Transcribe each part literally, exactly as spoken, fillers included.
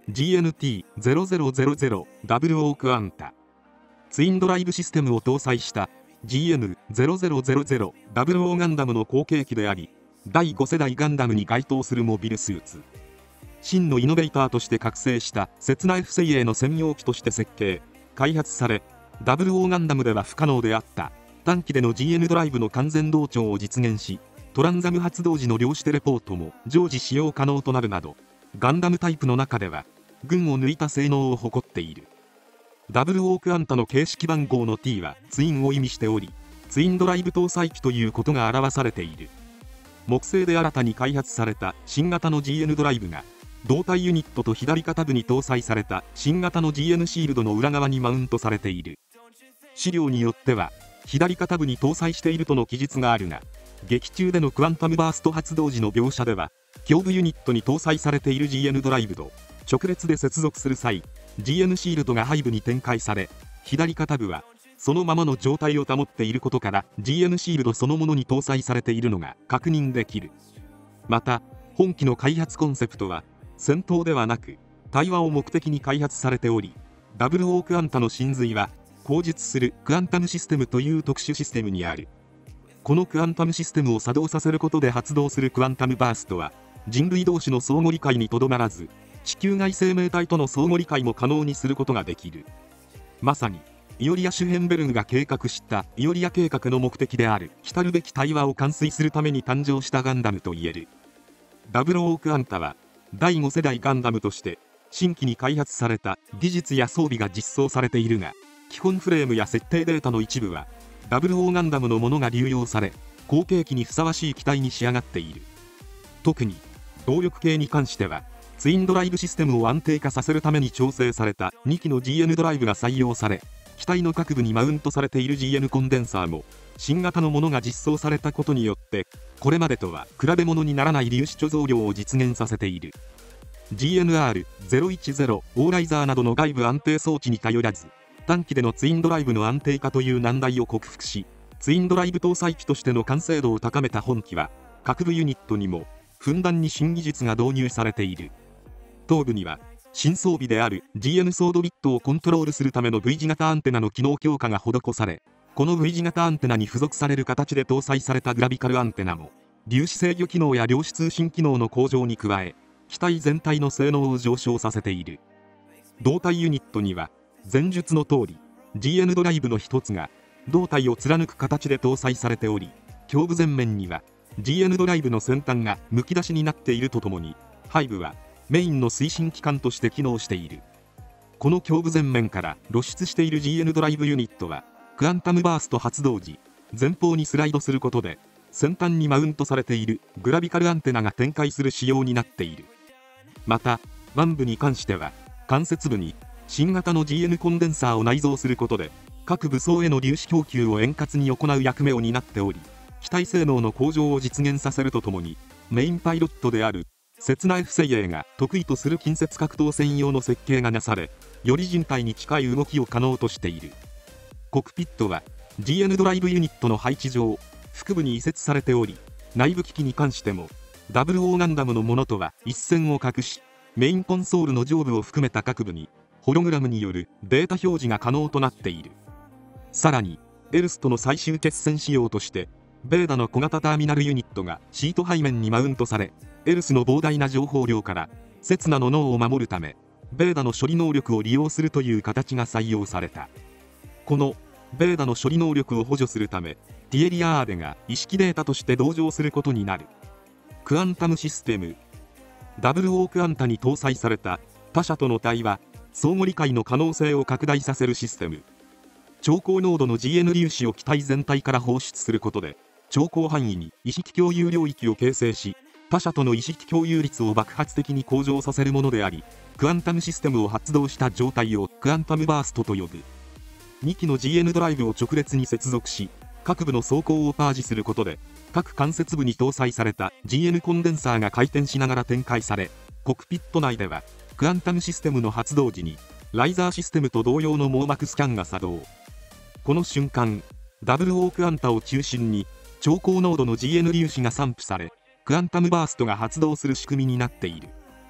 ジーエヌティーゼロゼロゼロゼロ ダブルオークアンタ。ツインドライブシステムを搭載した ジーエヌゼロゼロゼロゼロ ダブルオー ガンダムの後継機であり、だいご世代ガンダムに該当するモビルスーツ。真のイノベーターとして覚醒した刹那 F 精鋭の専用機として設計開発され、ダブルオー ガンダムでは不可能であった短期での ジーエヌ ドライブの完全同調を実現し、トランザム発動時の量子テレポートも常時使用可能となるなど、ガンダムタイプの中では群を抜いた性能を誇っている。ダブルオークアンタの形式番号の T はツインを意味しており、ツインドライブ搭載機ということが表されている。木製で新たに開発された新型の ジーエヌ ドライブが胴体ユニットと左肩部に搭載された新型の ジーエヌ シールドの裏側にマウントされている。資料によっては左肩部に搭載しているとの記述があるが、劇中でのクアンタムバースト発動時の描写では胸部ユニットに搭載されている ジーエヌ ドライブと直列で接続する際、 ジーエヌ シールドが背部に展開され、左肩部はそのままの状態を保っていることから ジーエヌ シールドそのものに搭載されているのが確認できる。また本機の開発コンセプトは戦闘ではなく対話を目的に開発されており、ダブルオークアンタの真髄は後述するクアンタムシステムという特殊システムにある。このクアンタムシステムを作動させることで発動するクアンタムバーストは人類同士の相互理解にとどまらず、地球外生命体との相互理解も可能にすることができる。まさにイオリア・シュヘンベルグが計画したイオリア計画の目的である来るべき対話を完遂するために誕生したガンダムといえる。ダブルオークアンタはだいご世代ガンダムとして新規に開発された技術や装備が実装されているが、基本フレームや設定データの一部はダブルオーガンダムのものが流用され、後継機にふさわしい機体に仕上がっている。特に動力系に関してはツインドライブシステムを安定化させるために調整されたに機の ジーエヌ ドライブが採用され、機体の各部にマウントされている ジーエヌ コンデンサーも新型のものが実装されたことによってこれまでとは比べ物にならない粒子貯蔵量を実現させている。 ジーエヌアールゼロいちゼロ オーライザーなどの外部安定装置に頼らず、短期でのツインドライブの安定化という難題を克服し、ツインドライブ搭載機としての完成度を高めた本機は各部ユニットにもふんだんに新技術が導入されている。頭部には新装備である ジーエヌ ソードビットをコントロールするための V 字型アンテナの機能強化が施され、この V 字型アンテナに付属される形で搭載されたグラビカルアンテナも粒子制御機能や量子通信機能の向上に加え、機体全体の性能を上昇させている。胴体ユニットには前述の通り ジーエヌ ドライブの一つが胴体を貫く形で搭載されており、胸部前面には ジーエヌ ドライブの先端がむき出しになっているとともに、背部はメインの推進機関として機能している。この胸部前面から露出している ジーエヌ ドライブユニットはクアンタムバースト発動時前方にスライドすることで先端にマウントされているグラビカルアンテナが展開する仕様になっている。また腕部に関しては関節部に新型の ジーエヌ コンデンサーを内蔵することで各武装への粒子供給を円滑に行う役目を担っており、機体性能の向上を実現させるとともに、メインパイロットである刹那 F 精鋭が得意とする近接格闘専用の設計がなされ、より人体に近い動きを可能としている。コクピットは ジーエヌ ドライブユニットの配置上腹部に移設されており、内部機器に関してもダブルオーガンダムのものとは一線を画し、メインコンソールの上部を含めた各部にホログラムによるデータ表示が可能となっている。さらにエルスとの最終決戦仕様としてベーダの小型ターミナルユニットがシート背面にマウントされ、エルスの膨大な情報量から刹那の脳を守るためベーダの処理能力を利用するという形が採用された。このベーダの処理能力を補助するためティエリアーデが意識データとして同乗することになる。クアンタムシステムダブルオークアンタに搭載された他者との対話相互理解の可能性を拡大させるシステム。超高濃度の ジーエヌ 粒子を機体全体から放出することで超広範囲に意識共有領域を形成し、他者との意識共有率を爆発的に向上させるものであり、クアンタムシステムを発動した状態をクアンタムバーストと呼ぶ。に機の ジーエヌ ドライブを直列に接続し、各部の走行をパージすることで各関節部に搭載された ジーエヌ コンデンサーが回転しながら展開され、コクピット内ではクアンタムシステムの発動時にライザーシステムと同様の網膜スキャンが作動。この瞬間ダブルオークアンタを中心に超高濃度の ジーエヌ 粒子が散布され、クアンタムバーストが発動する仕組みになっている。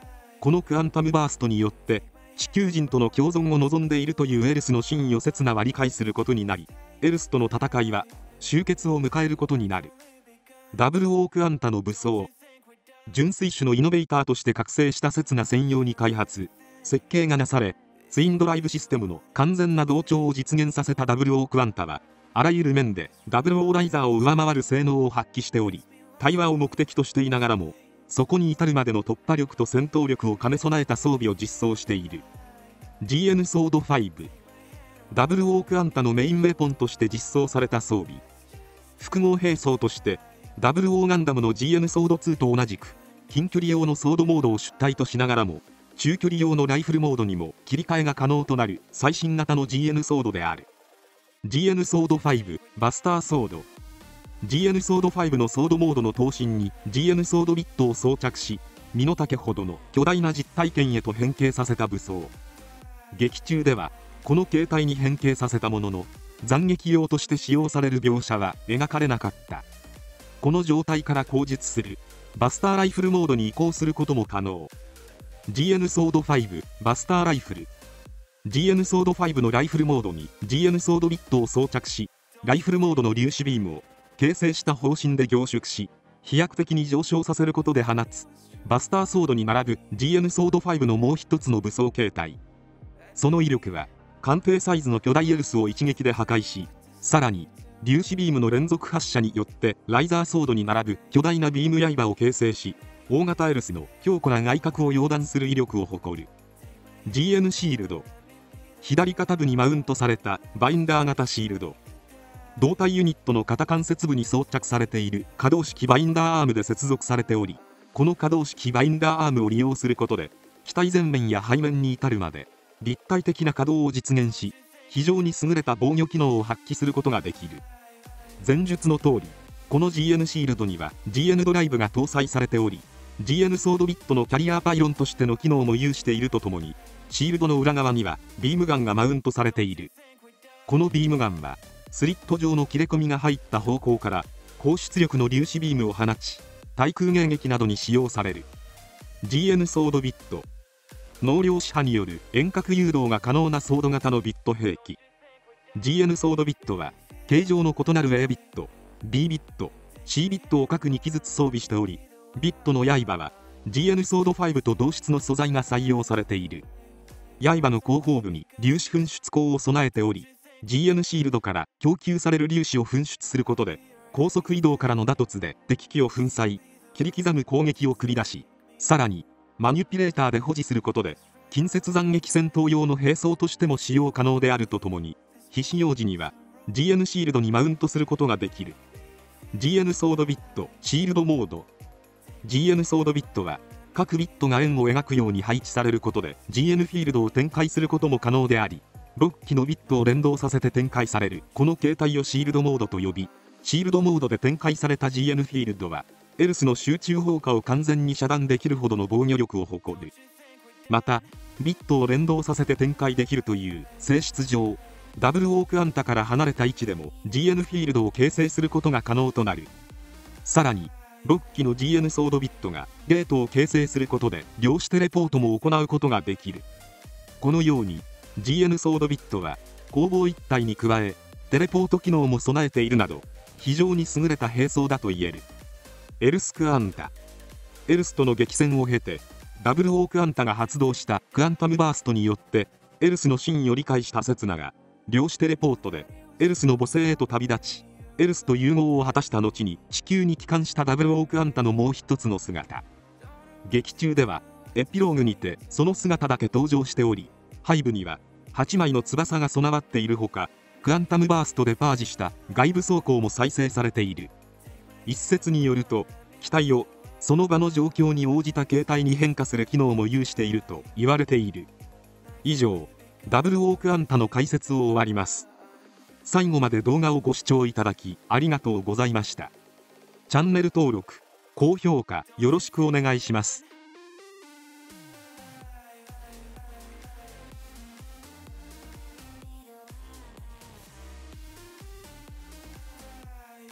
このクアンタムバーストによって地球人との共存を望んでいるというエルスの真意を刹那は理解することになり、エルスとの戦いは終結を迎えることになる。ダブルオークアンタの武装。純粋種のイノベーターとして覚醒した刹那専用に開発設計がなされ、ツインドライブシステムの完全な同調を実現させたダブルオークアンタはあらゆる面でダブルオーライザーを上回る性能を発揮しており、対話を目的としていながらもそこに至るまでの突破力と戦闘力を兼ね備えた装備を実装している。 ジーエヌ ソードファイブ。ダブルオークアンタのメインウェポンとして実装された装備。複合兵装としてダブルオーガンダムの ジーエヌ ソードツーと同じく近距離用のソードモードを出体としながらも、中距離用のライフルモードにも切り替えが可能となる最新型の ジーエヌ ソードである。 ジーエヌ ソードファイブバスターソード。 ジーエヌ ソードファイブのソードモードの頭身に ジーエヌ ソードビットを装着し、身の丈ほどの巨大な実体剣へと変形させた武装。劇中ではこの形態に変形させたものの、斬撃用として使用される描写は描かれなかった。この状態から口述するバスターライフルモードに移行することも可能。 ジーエヌ ソードファイブバスターライフル。 ジーエヌ ソードファイブのライフルモードに ジーエヌ ソードビットを装着し、ライフルモードの粒子ビームを形成した方針で凝縮し飛躍的に上昇させることで放つバスターソードに並ぶ ジーエヌ ソードファイブのもう一つの武装形態。その威力は艦艇サイズの巨大エルスを一撃で破壊し、さらに粒子ビームの連続発射によってライザーソードに並ぶ巨大なビーム刃を形成し、大型エルスの強固な外角を溶断する威力を誇る。 ジーエヌ シールド。左肩部にマウントされたバインダー型シールド。胴体ユニットの肩関節部に装着されている可動式バインダーアームで接続されており、この可動式バインダーアームを利用することで機体前面や背面に至るまで立体的な稼働を実現し、非常に優れた防御機能を発揮することができる。前述の通り、この ジーエヌ シールドには ジーエヌ ドライブが搭載されており、 ジーエヌ ソードビットのキャリアパイロンとしての機能も有しているとともに、シールドの裏側にはビームガンがマウントされている。このビームガンはスリット状の切れ込みが入った方向から高出力の粒子ビームを放ち、対空迎撃などに使用される。 ジーエヌ ソードビット。納涼指波による遠隔誘導が可能なソード型のビット兵器。 ジーエヌ ソードビットは形状の異なる A ビット、B ビット、C ビットを各に機ずつ装備しており、ビットの刃は ジーエヌ ソードファイブと同質の素材が採用されている。刃の後方部に粒子噴出口を備えており、 ジーエヌ シールドから供給される粒子を噴出することで高速移動からの打突で敵機を粉砕、切り刻む攻撃を繰り出し、さらにマニュピュレーターで保持することで近接斬撃戦闘用の兵装としても使用可能であるとともに、非使用時には ジーエヌ シールドにマウントすることができる。 ジーエヌ ソードビットシールドモード。 ジーエヌ ソードビットは各ビットが円を描くように配置されることで ジーエヌ フィールドを展開することも可能であり、ろっ機のビットを連動させて展開されるこの形態をシールドモードと呼び、シールドモードで展開された ジーエヌ フィールドはエルスの集中砲火を完全に遮断できるほどの防御力を誇る。またビットを連動させて展開できるという性質上、ダブルオークアンタから離れた位置でも ジーエヌ フィールドを形成することが可能となる。さらにろっ機の ジーエヌ ソードビットがゲートを形成することで量子テレポートも行うことができる。このように ジーエヌ ソードビットは攻防一体に加えテレポート機能も備えているなど、非常に優れた兵装だと言える。エルスクアンタ。エルスとの激戦を経てダブルオークアンタが発動したクアンタムバーストによってエルスの真意を理解した刹那が量子テレポートでエルスの母星へと旅立ち、エルスと融合を果たした後に地球に帰還したダブルオークアンタのもう一つの姿。劇中ではエピローグにてその姿だけ登場しており、背部にははちまいの翼が備わっているほか、クアンタムバーストでパージした外部装甲も再生されている。一説によると機体をその場の状況に応じた形態に変化する機能も有していると言われている。以上、ダブルオークアンタの解説を終わります。最後まで動画をご視聴いただきありがとうございました。チャンネル登録、高評価よろしくお願いします。